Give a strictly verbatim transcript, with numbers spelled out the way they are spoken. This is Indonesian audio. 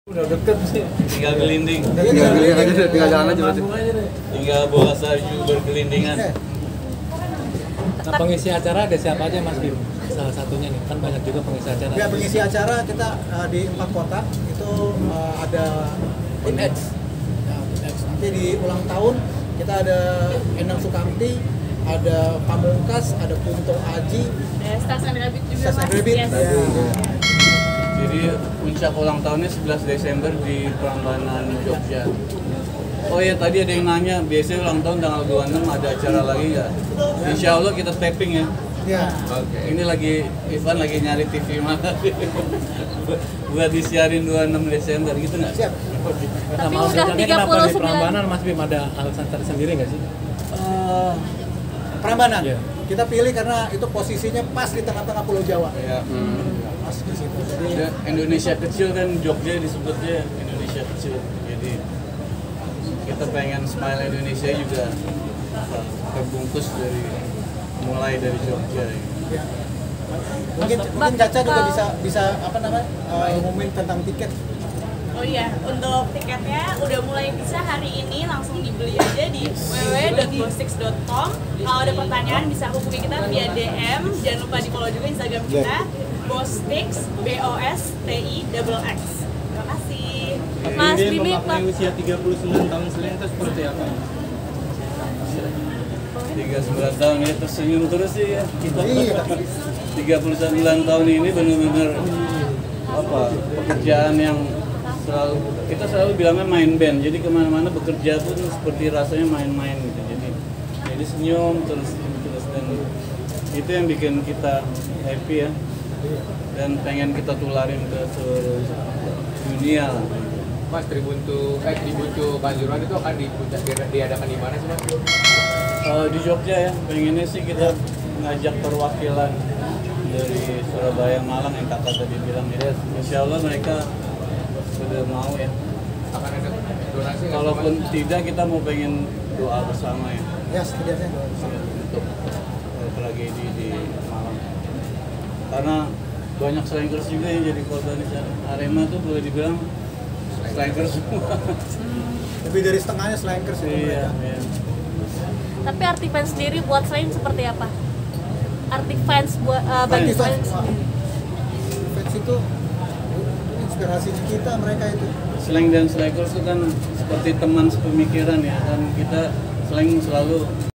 Udah deket sih, tinggal gelinding. Tinggal gelinding aja, tinggal jalan aja berarti. Tinggal bola salju bergelindingan. Nah, pengisi acara ada siapa aja Mas Bim? Salah satunya nih, kan banyak juga pengisi acara. Ya, pengisi acara kita uh, di empat kota itu uh, ada Inex. Ya, Inex. Nanti di ulang tahun kita ada Endang Sukamti, ada Pamungkas, ada Kunto Aji, ada Stasan Rabbit juga. Stasan Rabbit. Yes. Ya. Jadi puncak ulang tahunnya sebelas Desember di Prambanan Jogja. Oh ya, tadi ada yang nanya, biasanya ulang tahun tanggal dua puluh enam ada acara lagi nggak? Insya Allah kita tapping ya. Ya. Oke. Ini lagi, Ivan lagi nyari T V mana buat disiarin dua puluh enam Desember gitu nggak? Siap. Nah, Tapi mau udah misalnya tiga kenapa puluh di sembilan. Prambanan Mas Bim ada alasan tersendiri nggak sih? Uh, Prambanan. Iya. Kita pilih karena itu posisinya pas di tengah-tengah Pulau Jawa. Ya. Pas di situ. Jadi Ya, Indonesia kecil kan, Jogja disebutnya Indonesia kecil. Jadi kita pengen Smile Indonesia juga terbungkus dari mulai dari Jogja. ya. Mungkin mungkin Caca juga bisa bisa apa namanya? Uh, ngumumin tentang tiket. Oh iya, untuk tiketnya udah mulai bisa hari ini, langsung dibeli aja di w w w dot bostix dot com. Kalau ada pertanyaan bisa hubungi kita via D M. Jangan lupa di follow juga Instagram kita, Bostix, B O S T I double X. Terima kasih. Mas Ini Bimi, memaknai usia tiga puluh sembilan tahun selain itu seperti apa? tiga puluh sembilan tahun ya, tersenyum terus sih ya kita. Iya. tiga puluh sembilan tahun ini benar-benar apa, pekerjaan yang selalu, kita selalu bilangnya main band, jadi kemana-mana bekerja pun seperti rasanya main-main gitu. Jadi jadi senyum terus terus dan itu yang bikin kita happy ya, dan pengen kita tularin ke seluruh dunia lah. Mas, Tribuntu, eh Tribuntu Kanjuruhan itu akan di, diadakan di mana sih Mas? Uh, di Jogja ya, pengennya sih kita ngajak perwakilan dari Surabaya, Malang yang kakak tadi bilang ya. Insya Allah mereka sudah mau ya. Akan ada donasi nggak? Kalaupun tidak, kita mau pengen doa bersama ya Ya, setidaknya. untuk uh, tragedi di Malang. Karena banyak slankers juga yang jadi korban di sana. Arema tuh boleh dibilang slankers semua. Lebih dari setengahnya slankers itu Iya, mereka. iya. tapi arti fans sendiri buat Selain seperti apa? Arti fans buat uh, bagi Arti Selain fans, wah. sendiri. Fans itu inspirasi kita mereka itu. Slang dan slankers itu kan seperti teman sepemikiran ya, dan kita slang selalu